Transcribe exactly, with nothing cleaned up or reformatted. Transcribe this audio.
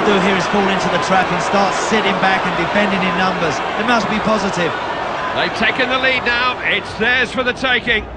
do here is fall into the trap and start sitting back and defending in numbers. They must be positive. They've taken the lead now. It's theirs for the taking.